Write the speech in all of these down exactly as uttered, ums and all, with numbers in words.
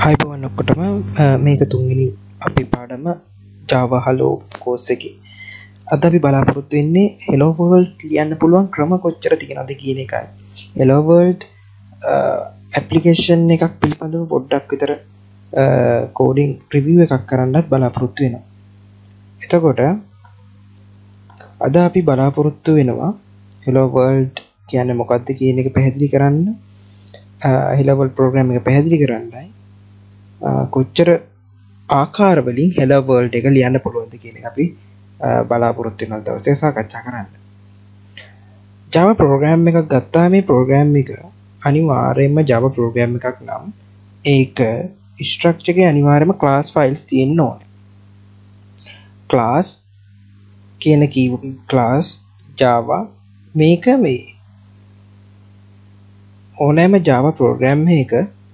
අයිබෝවන් ඔක්කොටම මේක තුන්වෙනි අපි පාඩම Java Hello course එකේ. අද අපි බලාපොරොත්තු වෙන්නේ Hello World ලියන්න පුළුවන් ක්‍රම කොච්චර තියෙනවද කියන එකයි. Hello World application එකක් පිළිබඳව පොඩ්ඩක් විතර coding review එකක් කරන්නත් බලාපොරොත්තු වෙනවා. එතකොට අද අපි බලාපොරොත්තු වෙනවා Hello World කියන්නේ මොකක්ද කියන එක පැහැදිලි කරන්න. Hello World program එක පැහැදිලි කරන්නයි. කොච්චර ආකාර වලින් Hello World එක ලියන්න පුළුවන්ද කියන එක අපි බලාපොරොත්තු වෙන දවසේ සාකච්ඡා කරන්න. Java program එකක් ගත්තා මේ program එක අනිවාර්යයෙන්ම Java program එකක් නම් ඒක structure එකේ අනිවාර්යයෙන්ම class files තියෙන්න ඕනේ. class කියන කී class Java මේක මේ ඕනෑම Java program එකක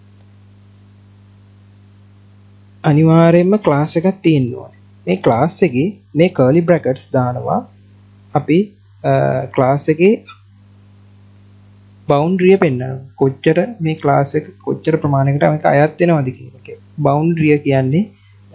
අනිවාර්යයෙන්ම class එකක් තියෙන්න ඕනේ. මේ class එකේ මේ curly brackets දානවා අපි class එකේ boundary එක පෙන්නනවා. කොච්චර මේ class එක කොච්චර ප්‍රමාණයකට මේක අයත් වෙනවද කියන එක. boundary කියන්නේ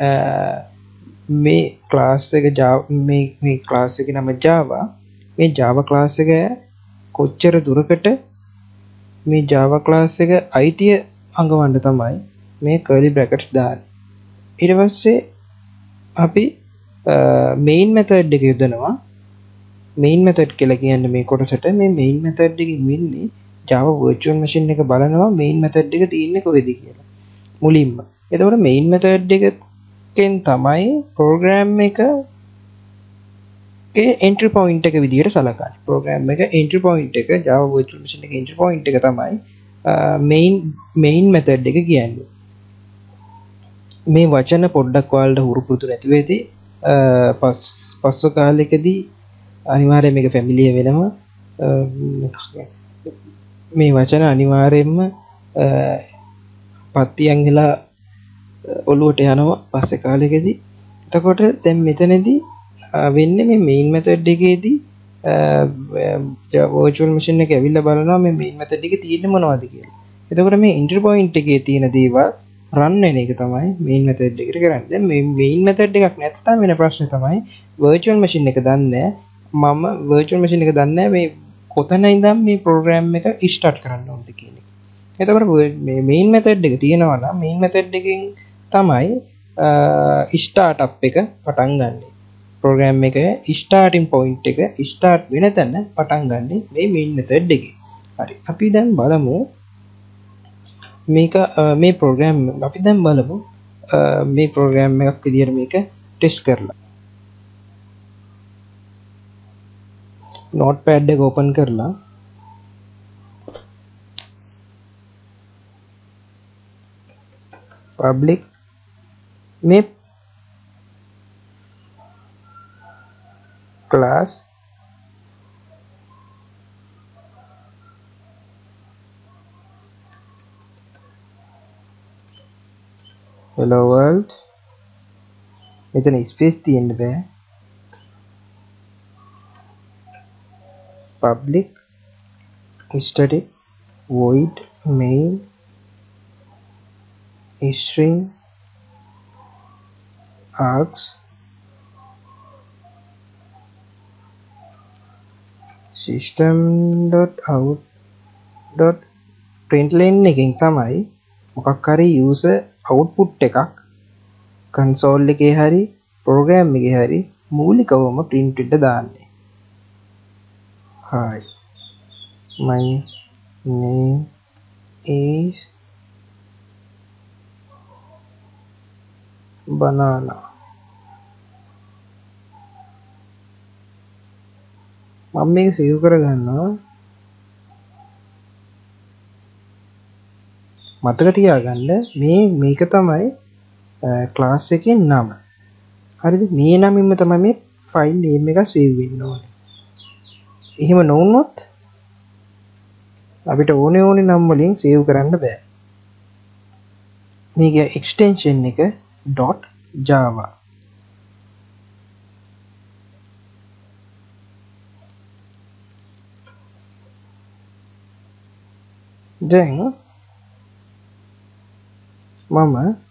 මේ class එක මේ මේ class එකේ නම Java. මේ Java class එක කොච්චර දුරකට මේ Java class එක අයිතිය අඟවන්න තමයි මේ curly brackets දාන්නේ. ඊට පස්සේ අපි main method එක යොදනවා. main method කියලා කියන්නේ මේ කොටසට මේ main method එකකින් වෙන්නේ Java virtual machine එක බලනවා main method එක තියෙන්නේ කොහෙද කියලා මුලින්ම. එතකොට main method එකෙන් තමයි program එකේ entry point එක විදියට සලකන්නේ. program එක entry point එක Java virtual machine එකේ entry point එක තමයි main main method එක කියන්නේ. මේ වචන පොඩ්ඩක් ඔයාලට හුරු පුරුදු නැති වෙදී පස් පස්ව කාලෙකදී අනිවාර්යයෙන් මේක ෆැමිලියර් වෙනවා. මේ වචන අනිවාර්යයෙන්ම පත්තියන් වෙලා ඔළුවට යනවා පස්සේ කාලෙකදී. එතකොට දැන් මෙතනදී වෙන්නේ මේ main method එකේදී virtual machine එක ඇවිල්ලා බලනවා මේ main method එකේ තියෙන්නේ මොනවද කියලා. එතකොට මේ entry point එකේ තියෙන දේවල් run වෙන එක තමයි main method එකට කරන්නේ. දැන් මේ main method එකක් නැත්නම් වෙන ප්‍රශ්නේ තමයි virtual machine එක දන්නේ මම virtual machine එක දන්නේ මේ කොතන ඉඳන් මේ program එක start කරන්න ඕනද කියන එක. එතකොට මේ main method එක තියෙනවා නම් main method එකෙන් තමයි startup එක පටන් ගන්නෙ. program එක starting point එක start වෙන තැන පටන් ගන්නෙ මේ main method එකේ. හරි. අපි දැන් බලමු මේක මේ program අපි දැන් බලමු මේ program එකක් විදියට මේක test කරලා. notepad එක open කරලා public මේ class hello world මෙතන ස්පේස් තියෙන්න බෑ. public static void main string args system.out.println එකෙන් තමයි මොකක් හරි user output එකක් console එකේ හරි program එකේ හරි මූලිකවම print වෙන්න දාන්නේ. Hi, my name is banana. මම මේක සේව් කරගන්නවා. මතක තියාගන්න මේ මේක තමයි class එකේ නම. හරිද? මේ නමින්ම තමයි මේ file name එක save වෙන්න ඕනේ. එහෙම නොවුනොත් අපිට ඕනේ ඕනේ නම් වලින් save කරන්න බෑ. මේක extension එක .java. දැන් මම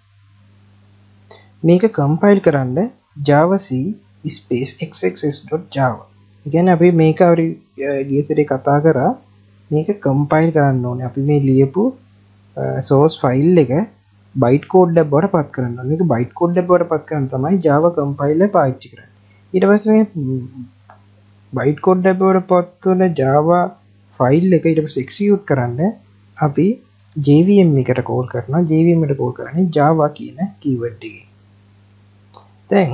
මේක කම්පයිල් කරන්න javac space xxs.java. ඒ කියන්නේ අපි මේක අපි ගිය සැරේ කතා කරා මේක කම්පයිල් කරන්න ඕනේ. අපි මේ ලියපු source file එක byte code එකක් බවට පත් කරන්න ඕනේ. මේක byte code එකක් බවට පත් කරන්න තමයි java compiler පාවිච්චි කරන්නේ. ඊට පස්සේ මේ byte code එකක් බවට පත් කරන java file එක ඊට පස්සේ execute කරන්න අපි jvm එකට call කරනවා. jvm එකට call කරන්නේ java කියන keyword එකෙන්. දැන්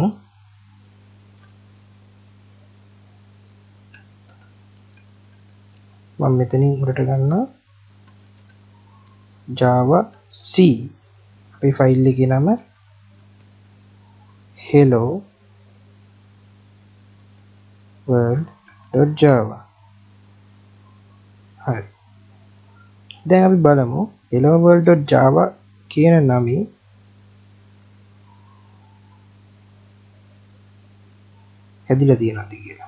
මම මෙතනින් උඩට ගන්නවා javac අපේ ෆයිල් එකේ නම hello world.java. හරි. දැන් අපි බලමු hello world.java කියන නමේ හැදිලා තියෙනවද කියලා.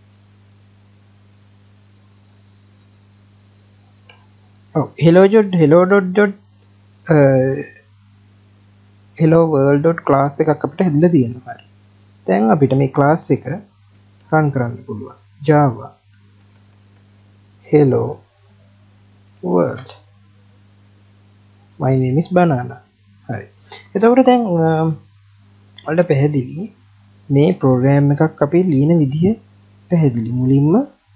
ඔව් hello dot hello dot dot hello world dot class එකක් අපිට හැදිලා තියෙනවා. හරි. දැන් අපිට මේ class එක run කරන්න පුළුවන්. java hello world my name is banana. හරි. එතකොට දැන් ඔයාලට පැහැදිලි මේ ප්‍රෝග්‍රෑම් එකක් අපි ලියන විදිහ පැහැදිලි. මුලින්ම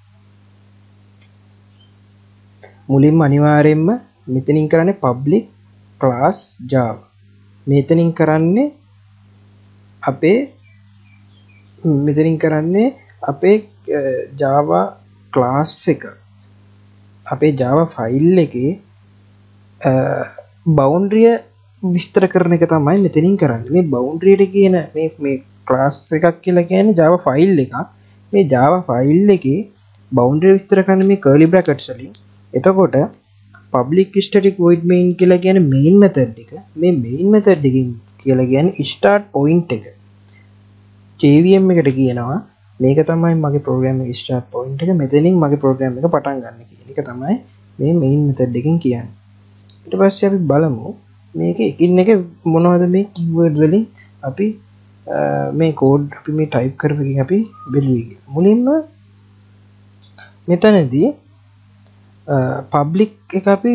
මුලින්ම අනිවාර්යයෙන්ම මෙතනින් කරන්නේ public class java. මෙතනින් කරන්නේ අපේ මෙතනින් කරන්නේ අපේ java class එක අපේ java file එකේ boundary විස්තර කරන එක තමයි මෙතනින් කරන්නේ. මේ boundary එක කියන මේ මේ class එකක් කියලා කියන්නේ java file එකක්. මේ java file එකේ boundary විස්තර කරන්නේ මේ curly brackets වලින්. එතකොට public static void main කියලා කියන්නේ main method එක. මේ main method එකකින් කියලා කියන්නේ start point එක. jvm එකට කියනවා මේක තමයි මගේ program එකේ start point එක. මෙතනින් මගේ program එක පටන් ගන්න කියන එක තමයි මේ main method එකෙන් කියන්නේ. ඊට පස්සේ අපි බලමු මේක එකින් එක මොනවද මේ keyword වලින් අපි මේ code අපි මේ type කරපු එකකින් අපි බැලුවේ කියලා. මුලින්ම මෙතනදී public එක අපි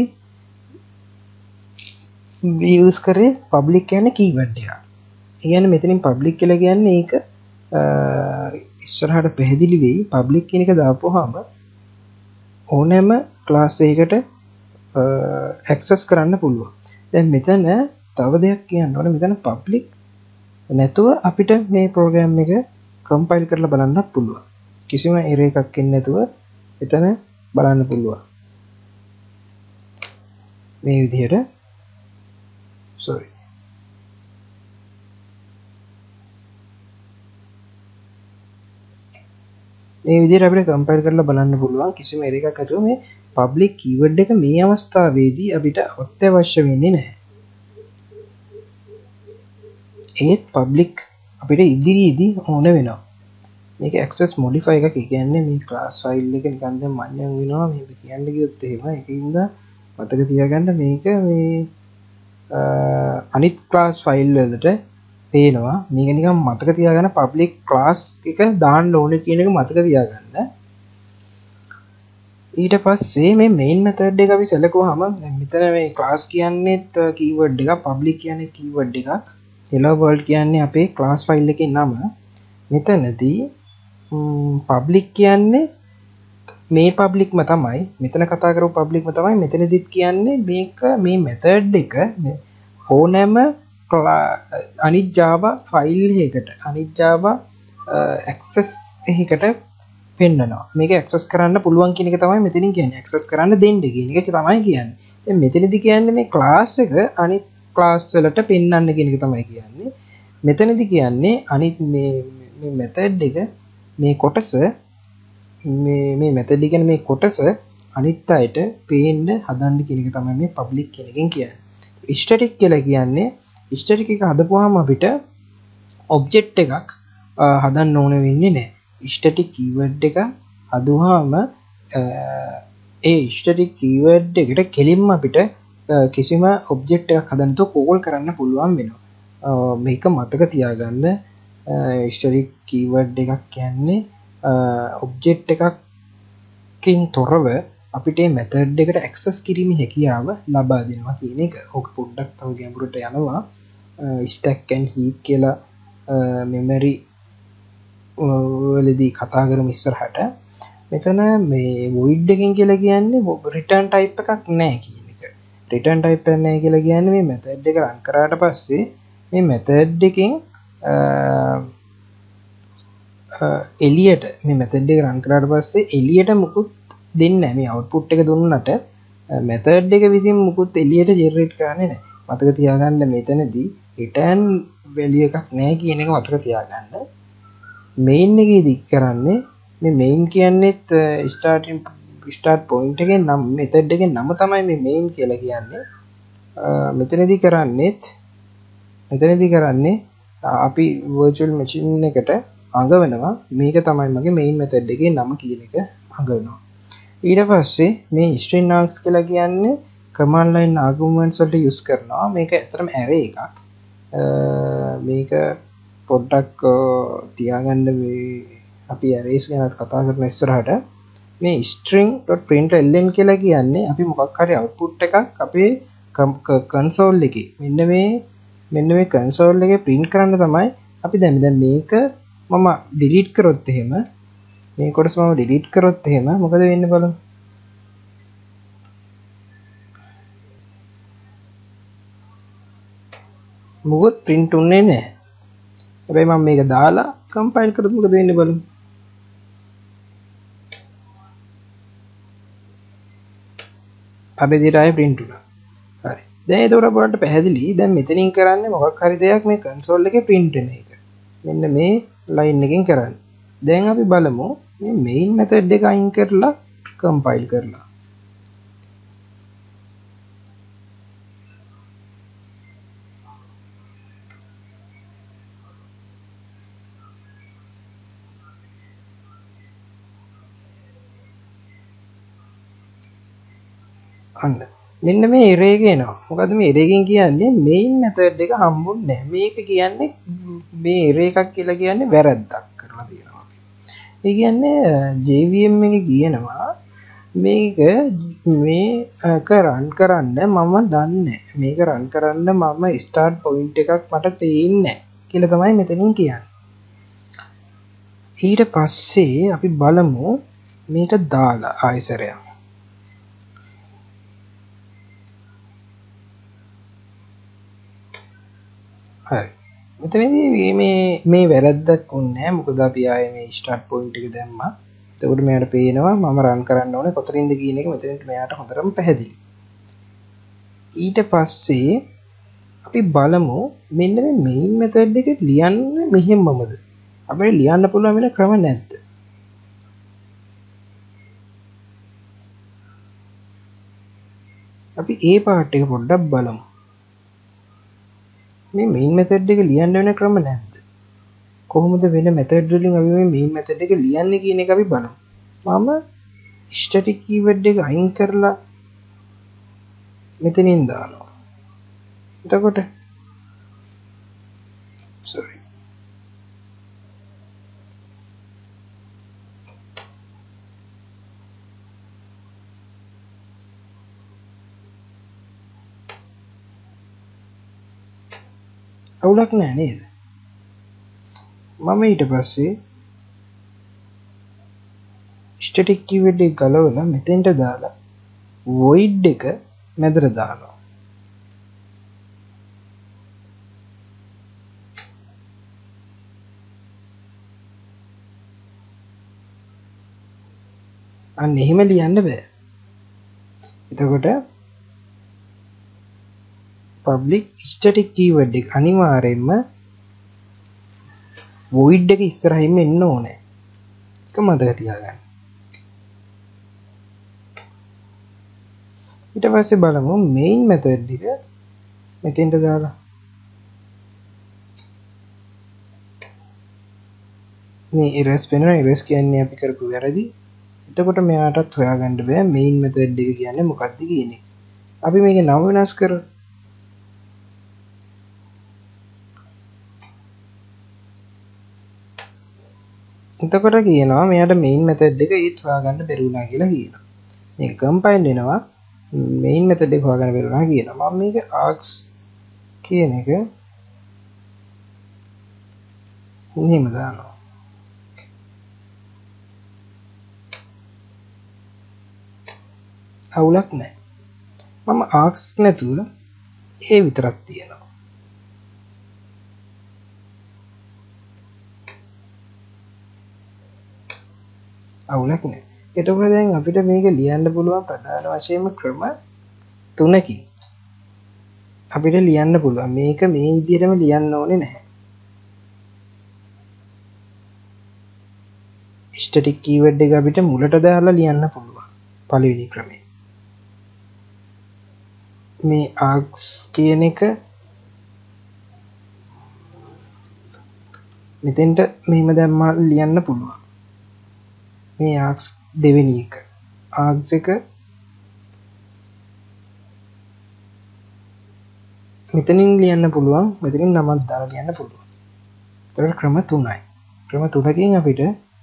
use කරේ public කියන්නේ keyword එක. ඒ කියන්නේ මෙතනින් public කියලා කියන්නේ ඒක ඉස්සරහට පැහැදිලි වෙයි. public කියන එක දාපුවාම ඕනෑම class එකකට access කරන්න පුළුවන්. දැන් මෙතන තව දෙයක් කියන්න ඕනේ. මෙතන public නැතුව අපිට මේ program එක compile කරලා බලන්නත් පුළුවන්. කිසිම error එකක් එන්නේ නැතුව එතන බලන්න පුළුවන්. මේ විදිහට sorry මේ විදිහට අපිට compile කරලා බලන්න පුළුවන් කිසිම error එකක් නැතුව. මේ public keyword එක මේ අවස්ථාවේදී අපිට අත්‍යවශ්‍ය වෙන්නේ නැහැ. ඒත් public අපිට ඉදිරියේදී ඕන වෙනවා. මේක access modify එකක්. ඒ කියන්නේ මේ class file එක නිකන් දැන් මඤ්ඤම් වෙනවා මේ කියන්න කිව්වොත් එහෙම. ඒකින්ද මතක තියාගන්න මේක මේ අනිත් class file වලට පේනවා. මේක නිකන් මතක තියාගන්න public class එක දාන්න ඕනේ කියන එක මතක තියාගන්න. ඊට පස්සේ මේ main method එක අපි සැලකුවාම දැන් මෙතන මේ class කියන්නේත් keyword එකක්, public කියන්නේ keyword එකක්, hello world කියන්නේ අපේ class file එකේ නම. මෙතනදී public කියන්නේ මේ publicම තමයි. මෙතන කතා කරපු publicම තමයි මෙතනදිත් කියන්නේ මේක මේ method එක ඕනෑම අනිත් java file එකකට අනිත් java access එකකට පෙන්නනවා. මේක access කරන්න පුළුවන් කියන එක තමයි මෙතනින් කියන්නේ. access කරන්න දෙන්න කියන එක තමයි කියන්නේ. දැන් මෙතනදී කියන්නේ මේ class එක අනිත් class වලට පෙන්වන්න කියන එක තමයි කියන්නේ. මෙතනදී කියන්නේ අනිත් මේ මේ method එක මේ කොටස මේ මේ method එක කියන්නේ මේ කොටස අනිත් අයට පේන්න හදන්න කියන එක තමයි මේ public කියන එකෙන් කියන්නේ. static කියලා කියන්නේ static එක හදපුවාම අපිට object එකක් හදන්න ඕන වෙන්නේ නැහැ. static keyword එක හදුවාම ඒ static keyword එකට කෙලින්ම අපිට කිසිම ඔබ්ජෙක්ට් එකක් හදන්නතෝ කෝල් කරන්න පුළුවන් වෙනවා. මේක මතක තියාගන්න. හිස්ටොරික් කීවර්ඩ් එකක් කියන්නේ ඔබ්ජෙක්ට් එකකින් තොරව අපිට මෙතඩ් එකට ඇක්සස් කිරීම හැකියාව ලබා දෙනවා කියන එක. ඕක පොඩ්ඩක් තව ගැඹුරට යනවා. ස්ටැක් ඇන්ඩ් හීප් කියලා මෙමරි වලදී කතා කරමු ඉස්සරහට. මෙතන මේ void එකෙන් කියලා කියන්නේ return type එකක් නැහැ කියන එක. return type එකක් නැහැ කියලා කියන්නේ මේ method එක run කරාට පස්සේ මේ method එකෙන් එලියට මේ method එක run කරාට පස්සේ එලියට මුකුත් දෙන්නේ නැහැ. මේ output එක දුන්නට method එක විසින් මුකුත් එලියට generate කරන්නේ නැහැ. මතක තියාගන්න මෙතනදී return value එකක් නැහැ කියන එක මතක තියාගන්න. main එකේදී කරන්නේ මේ main කියන්නේත් starting start point එකේ නම් method එකේ නම තමයි මේ main කියලා කියන්නේ. මෙතනදී කරන්නේත් මෙතනදී කරන්නේ අපි virtual machine එකට අඟවනවා මේක තමයි මගේ main method එකේ නම කියන එක අඟවනවා. ඊට පස්සේ මේ string args කියලා කියන්නේ command line arguments වලට use කරනවා. මේක ඇත්තටම array එකක්. මේක පොඩ්ඩක් තියාගන්න මේ අපි arrays ගැන කතා කරන ඉස්සරහට මේ string.println කියලා කියන්නේ අපි මොකක් හරි output එකක් අපේ console එකේ මෙන්න මේ මෙන්න මේ console එකේ print කරන්න තමයි අපි දැන් දැන් මේක මම delete කරොත් එහෙම මේ කොටස මම delete කරොත් එහෙම මොකද වෙන්නේ බලමු. මොකද print උන්නේ නැහැ. හැබැයි මම මේක දාලා compile කරොත් මොකද වෙන්නේ බලමු. අර විදිහට ආයෙ print වුණා. හරි. දැන් ඒක උඩ බලන්න පැහැදිලි. දැන් මෙතනින් කරන්නේ මොකක් හරි දෙයක් මේ console එකේ print වෙන එක. මෙන්න මේ line එකෙන් කරන්නේ. දැන් අපි බලමු මේ main method එක අයින් කරලා compile කරලා. අන්න මෙන්න මේ array එක එනවා. මොකද මේ array එකෙන් කියන්නේ main method එක හම්බුන්නේ නැහැ. මේක කියන්නේ මේ array එකක් කියලා කියන්නේ වැරද්දක් කරලා තියෙනවා. ඒ කියන්නේ J V M එකේ කියනවා මේක මේක run කරන්න මම දන්නේ මේක run කරන්න මම start point එකක් මට තේින්නේ නැහැ කියලා තමයි මෙතනින් කියන්නේ. ඊට පස්සේ අපි බලමු මේක දාලා ආයසරයක්. හරි. මෙතනදී මේ මේ වැරද්දක් වුණේ නැහැ. මොකද අපි ආයේ මේ start point එක දැම්මා. එතකොට මෙයාට පේනවා මම run කරන්න ඕනේ කොතනින්ද කියන එක මෙතනට මෙයාට හොඳටම පැහැදිලි. ඊට පස්සේ අපි බලමු මෙන්න මේ main method එක ලියන්න මෙහෙමමද? අපිට ලියන්න පුළුවන් වෙන ක්‍රම නැද්ද? අපි ඒ part එක පොඩ්ඩක් බලමු. මේ main method එක ලියන්න වෙන ක්‍රම නැද්ද? කොහොමද වෙන method වලින් අපි මේ main method එක ලියන්නේ කියන එක අපි බලමු. මම static keyword එක අයින් කරලා මෙතනින් දානවා. එතකොට sorry අවුලක් නෑ නේද? මම ඊට පස්සේ static keyword එක ගලවලා මෙතෙන්ට දාලා void එක මැදට දානවා. අන්න එහෙම ලියන්න බෑ. එතකොට public static keyword එක අනිවාර්යයෙන්ම void එක ඉස්සරහින්ම එන්න ඕනේ. ඒක මතක තියාගන්න. ඊට පස්සේ බලමු main method එක මෙතෙන්ට දාලා මේ erase වෙනවා. erase කියන්නේ අපි කරපු වැරදි. එතකොට මෙයාටත් හොයාගන්න බෑ main method එක කියන්නේ මොකක්ද කියන එක. අපි මේකේ නම වෙනස් කරමු. එතකොට කියනවා මෙයාට main method එක ඒත් හොයාගන්න බැරි වුණා කියලා කියනවා. මේක කම්පයිල් වෙනවා main method එක හොයාගන්න බැරි වුණා කියනවා. මම මේක args කියන එක මෙහෙම දානවා. අවුලක් නැහැ. මම args නැතුව ඒ විතරක් තියනවා. අවුලක් නැහැ. එතකොට දැන් අපිට මේක ලියන්න පුළුවන් ප්‍රධාන වශයෙන්ම ක්‍රම තුනකින්. අපිට ලියන්න පුළුවන්. මේක මේ විදිහටම ලියන්න ඕනේ නැහැ. static keyword එක අපිට මුලට දාලා ලියන්න පුළුවන්. පළවෙනි ක්‍රමය. මේ args කියන එක මෙතෙන්ට මෙහෙම දැම්මා ලියන්න පුළුවන්. මේ args දෙවෙනි එක. args එක මෙතනින් ලියන්න පුළුවන්. මෙතනින් නමක් දාලා ලියන්න පුළුවන්. ඒතකොට ක්‍රම තුනයි. ක්‍රම තුනකින් අපිට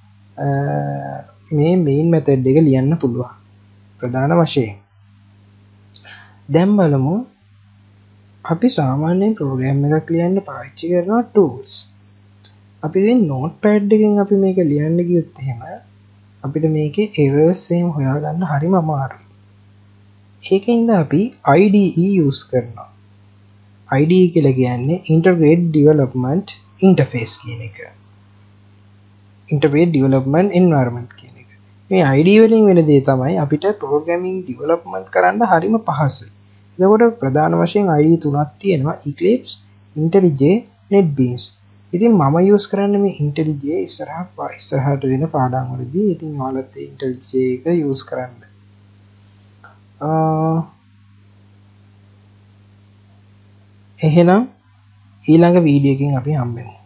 මේ main method එක ලියන්න පුළුවන්. ප්‍රධාන වශයෙන්. දැන් බලමු අපි සාමාන්‍යයෙන් ප්‍රෝග්‍රෑම් එකක් ලියන්න පාවිච්චි කරන tools. අපි දැන් notepad එකෙන් අපි මේක ලියන්න ගියොත් එහෙම අපිට මේකේ errors එහෙම හොයාගන්න හරිම අමාරුයි. ඒකින්ද අපි I D E use කරනවා. I D E කියලා කියන්නේ Integrated Development Interface කියන එක. Integrated Development Environment කියන එක. මේ I D E වලින් වෙන දේ තමයි අපිට programming development කරන්න හරිම පහසුයි. එතකොට ප්‍රධාන වශයෙන් I D E තුනක් තියෙනවා: Eclipse, IntelliJ, NetBeans. ඉතින් මම use කරන්නේ මේ IntelliJ ඉස්සරහා ඉස්සරහට වෙන පාඩම් වලදී. ඉතින් ඔයාලත් ඒ IntelliJ එක use කරන්න. අ එහෙනම් ඊළඟ වීඩියෝ එකකින් අපි හම්බෙමු.